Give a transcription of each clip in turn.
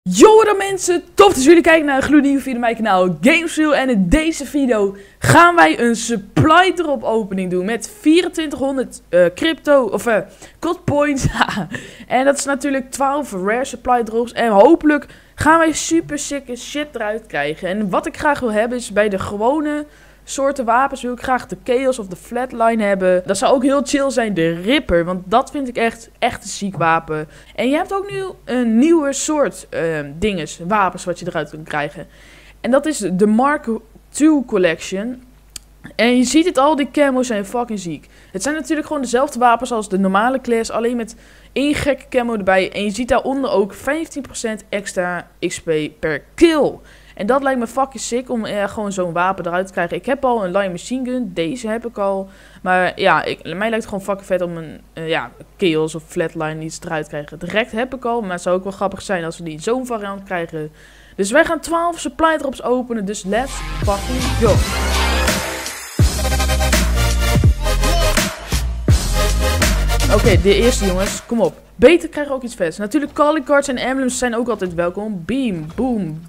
Yo dan mensen, tof dat jullie kijken naar een gloednieuwe video op mijn kanaal Gamesville. En in deze video gaan wij een supply drop opening doen met 2400 crypto of COD points. En dat is natuurlijk 12 rare supply drops en hopelijk gaan wij super sicke shit eruit krijgen. En wat ik graag wil hebben is bij de gewone soorten wapens wil ik graag de Chaos of de Flatline hebben. Dat zou ook heel chill zijn, de Ripper. Want dat vind ik echt een ziek wapen. En je hebt ook nu een nieuwe soort wapens wat je eruit kunt krijgen. En dat is de Mark II Collection. En je ziet het al, die camo's zijn fucking ziek. Het zijn natuurlijk gewoon dezelfde wapens als de normale class, alleen met één gekke camo erbij. En je ziet daaronder ook 15% extra XP per kill. En dat lijkt me fucking sick om gewoon zo'n wapen eruit te krijgen. Ik heb al een light machine gun, deze heb ik al. Maar ja, mij lijkt het gewoon fucking vet om een Chaos of Flatline iets eruit te krijgen. Direct heb ik al, maar het zou ook wel grappig zijn als we die zo'n variant krijgen. Dus wij gaan 12 supply drops openen, dus let's fucking go. Oké, de eerste jongens, kom op. Beter krijgen we ook iets vets. Natuurlijk calling cards en emblems zijn ook altijd welkom. Beam, boom.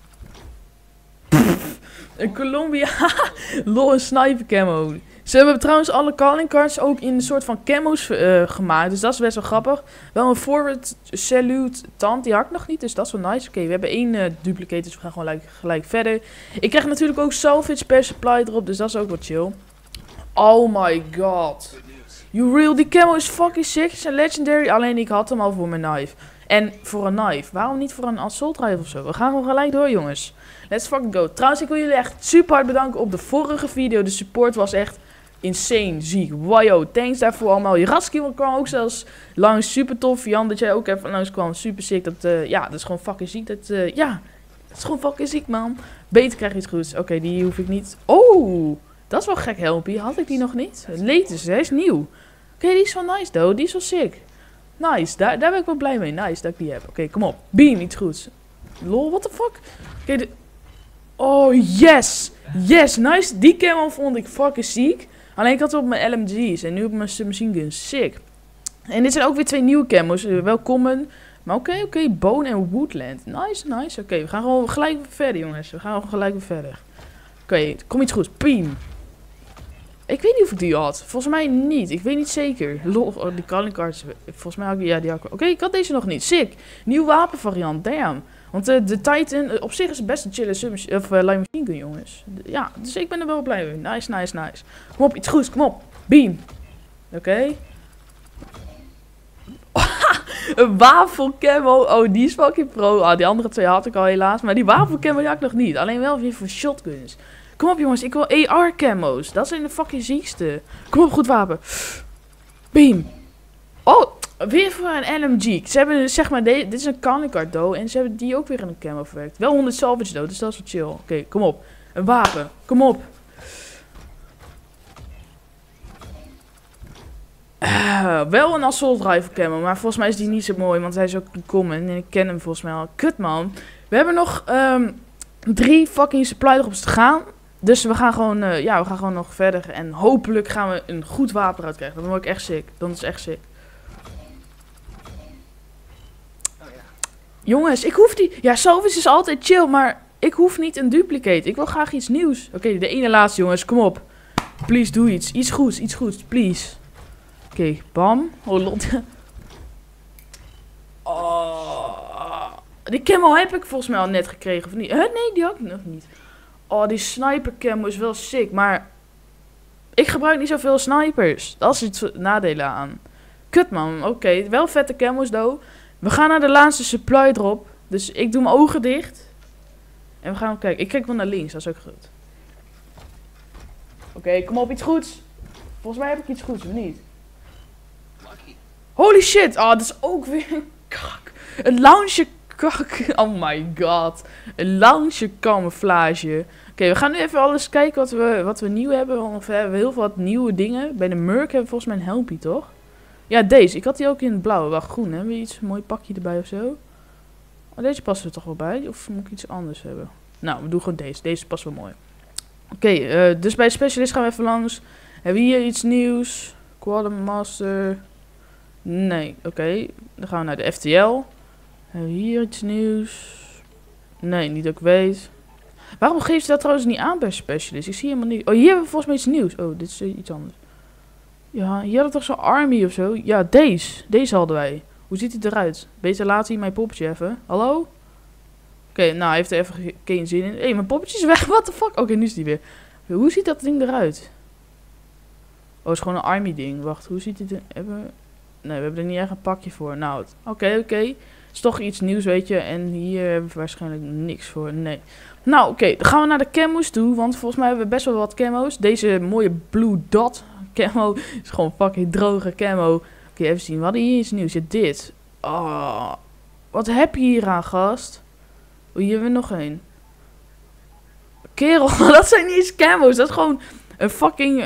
Een Columbia. Lol, een sniper camo. Ze hebben trouwens alle calling cards ook in een soort van camo's gemaakt. Dus dat is best wel grappig. Wel een forward salute tand. Die had ik nog niet. Dus dat is wel nice. Oké, we hebben één duplicate. Dus we gaan gewoon gelijk verder. Ik krijg natuurlijk ook salvage per supply erop. Dus dat is ook wat chill. Oh my god. You real, die camo is fucking sick. Is een legendary. Alleen ik had hem al voor mijn knife. En voor een knife. Waarom niet voor een assault rifle of zo? We gaan gewoon gelijk door, jongens. Let's fucking go. Trouwens, ik wil jullie echt super hard bedanken op de vorige video. De support was echt insane ziek. Wow, thanks daarvoor allemaal. Jaraski kwam ook zelfs langs. Super tof. Jan, dat jij ook even langs kwam. Super sick. Dat is gewoon fucking ziek. Dat is gewoon fucking ziek, man. Beter krijg je iets goeds. Oké, die hoef ik niet. Oh, dat is wel gek, helpie. Had ik die nog niet? Latest, hij is nieuw. Oké, die is wel nice, though. Die is wel sick. Nice, daar ben ik wel blij mee. Nice dat ik die heb. Oké, kom op. Beam, iets goeds. Lol, what the fuck? Oké, oh, yes. Yes, nice. Die camo vond ik fucking ziek. Alleen ik had het op mijn LMG's en nu op mijn submachine guns. Sick. En dit zijn ook weer twee nieuwe camos. Wel common. Maar oké. Bone en Woodland. Nice. Oké, we gaan gewoon gelijk weer verder, jongens. We gaan gewoon gelijk weer verder. Oké, kom iets goeds. Beam. Ik weet niet of ik die had. Volgens mij niet. Ik weet niet zeker. Lol, oh, die calling cards. Volgens mij had ik die had ik. Oké, ik had deze nog niet. Sick. Nieuw wapenvariant. Damn. Want de Titan op zich is best een chille light machine gun, jongens. Ja, dus ik ben er wel blij mee. Nice. Kom op, iets goeds. Kom op. Beam. Oké. Een wafelcamo. Oh, die is fucking pro. Ah, die andere twee had ik al helaas. Maar die wafelcamo had ik nog niet. Alleen wel weer voor shotguns. Kom op, jongens. Ik wil AR camo's. Dat zijn de fucking ziekste. Kom op, goed wapen. Beam. Oh, weer voor een LMG. Ze hebben zeg maar, dit is een calling card though. En ze hebben die ook weer in een camo verwerkt. Wel 100 salvage though, dus dat is wel chill. Oké, kom op. Een wapen. Kom op. Wel een assault rifle camo. Maar volgens mij is die niet zo mooi. Want hij is ook common. En ik ken hem volgens mij al. Kut, man. We hebben nog 3 fucking supply drops te gaan. Dus we gaan gewoon nog verder. En hopelijk gaan we een goed wapen eruit krijgen. Dan word ik echt sick. Dan is het echt sick. Jongens, ik hoef die... Ja, salvage is altijd chill, maar ik hoef niet een duplicate. Ik wil graag iets nieuws. Oké, de ene laatste, jongens. Kom op. Please, doe iets. Iets goeds, please. Oké, bam. Oh, lot. Oh. Die camo heb ik volgens mij al net gekregen, of niet? Nee, die had ik nog niet. Oh, die sniper camo is wel sick, maar ik gebruik niet zoveel snipers. Dat is iets nadelen aan. Kut, man. Oké, wel vette camo's, though. We gaan naar de laatste supply drop. Dus ik doe mijn ogen dicht. En we gaan kijken. Ik kijk wel naar links, dat is ook goed. Oké, kom op, iets goeds. Volgens mij heb ik iets goeds, of niet? Holy shit. Oh, dat is ook weer een kak. Een launcher kak. Oh my god. Een launcher camouflage. Oké, we gaan nu even alles kijken wat we nieuw hebben. Want we hebben heel veel wat nieuwe dingen. Bij de Merc hebben we volgens mij een helmpie, toch? Ja, deze. Ik had die ook in het blauw. Wel groen, hè? Hebben we iets, een mooi pakje erbij of zo? Oh, deze passen er toch wel bij? Of moet ik iets anders hebben? Nou, we doen gewoon deze. Deze past wel mooi. Oké, dus bij Specialist gaan we even langs. Hebben we hier iets nieuws? Quartermaster. Nee, oké. Dan gaan we naar de FTL. Hebben we hier iets nieuws? Nee, niet dat ik weet. Waarom geeft ze dat trouwens niet aan bij Specialist? Ik zie helemaal niet. Oh, hier hebben we volgens mij iets nieuws. Oh, dit is iets anders. Ja, hier hadden we toch zo'n army of zo? Ja, deze. Deze hadden wij. Hoe ziet hij eruit? Beter laat hij mijn poppetje even. Hallo? Oké, nou, hij heeft er even geen zin in. Hé, mijn poppetje is weg. What the fuck? Oké, nu is hij weer. Hoe ziet dat ding eruit? Oh, het is gewoon een army ding. Wacht, hoe ziet het er... Nee, we hebben er niet echt een pakje voor. Nou, oké. Het is toch iets nieuws, weet je. En hier hebben we waarschijnlijk niks voor. Nee. Nou, oké. Dan gaan we naar de camo's toe. Want volgens mij hebben we best wel wat camo's. Deze mooie Blue Dot camo is gewoon fucking droge camo. Oké, even zien. We hadden hier iets nieuws. Ja, dit. Oh, wat heb je hier aan, gast? Oh, hier hebben we nog één. Kerel, dat zijn niet eens camo's. Dat is gewoon een fucking...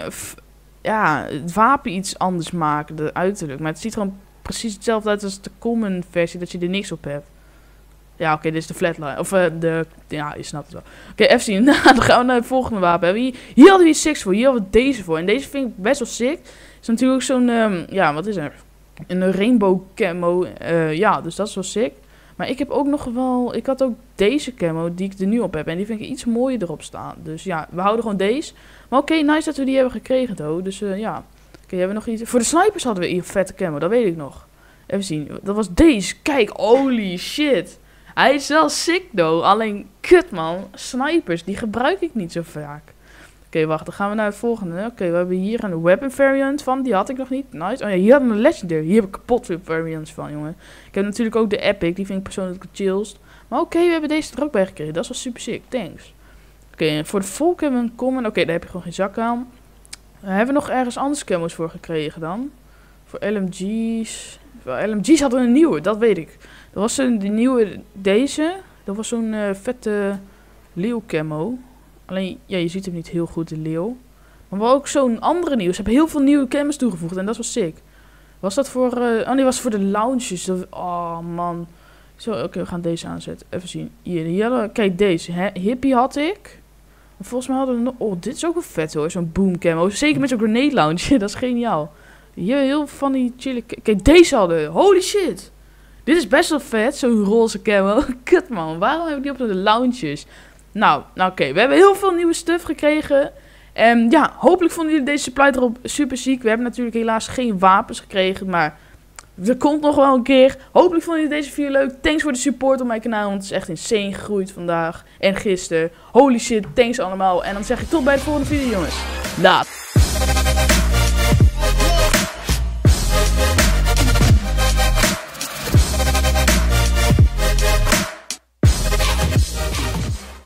ja, het wapen iets anders maken, de uiterlijk. Maar het ziet gewoon precies hetzelfde uit als de common versie, dat je er niks op hebt. Ja, oké, dit is de flatline. Of ja, je snapt het wel. Oké, even zien. Dan gaan we naar het volgende wapen. Hier hadden we 6 voor, hier hadden we deze voor. En deze vind ik best wel sick. Het is natuurlijk ook zo'n, ja, wat is er? Een rainbow camo. Ja, dus dat is wel sick. Maar ik heb ook nog wel... Ik had ook deze camo die ik er nu op heb. En die vind ik iets mooier erop staan. Dus ja, we houden gewoon deze. Maar oké, nice dat we die hebben gekregen, though. Dus ja. Oké, hebben we nog iets... Voor de snipers hadden we hier vette camo. Dat weet ik nog. Even zien. Dat was deze. Kijk, holy shit. Hij is wel sick, though. Alleen, kut man. Snipers, die gebruik ik niet zo vaak. Oké, wacht. Dan gaan we naar het volgende. Oké, we hebben hier een weapon variant van. Die had ik nog niet. Nice. Oh ja, hier hadden we een legendary. Hier heb ik kapot veel variants van, jongen. Ik heb natuurlijk ook de epic. Die vind ik persoonlijk het chillst. Maar oké, we hebben deze er ook bij gekregen. Dat is wel super sick. Thanks. Oké, voor de volk hebben we een common. Oké, daar heb je gewoon geen zak aan. Hebben we nog ergens anders camo's voor gekregen dan? Voor LMG's. Voor LMG's hadden we een nieuwe, dat weet ik. Dat was de nieuwe, deze. Dat was zo'n vette leeuw camo. Alleen, ja, je ziet hem niet heel goed, de leeuw. Maar we ook zo'n andere nieuwe. Ze hebben heel veel nieuwe camo's toegevoegd en dat was sick. Was dat voor... oh nee, was voor de lounges. Oh, man. Zo, oké, we gaan deze aanzetten. Even zien. Hier hadden, kijk, deze. Hippie had ik. En volgens mij hadden we nog... Oh, dit is ook wel vet hoor. Zo'n boom camo. Zeker met zo'n grenade launcher. Dat is geniaal. Hier heel van die chille... Kijk, deze hadden we. Holy shit. Dit is best wel vet. Zo'n roze camo. Kut man. Waarom heb ik die op de launchers? Nou oké. We hebben heel veel nieuwe stuff gekregen. En ja, hopelijk vonden jullie deze supply drop super ziek. We hebben natuurlijk helaas geen wapens gekregen. Maar er komt nog wel een keer. Hopelijk vonden jullie deze video leuk. Thanks voor de support op mijn kanaal. Want het is echt insane gegroeid vandaag en gisteren. Holy shit, thanks allemaal. En dan zeg ik tot bij de volgende video, jongens. Laat.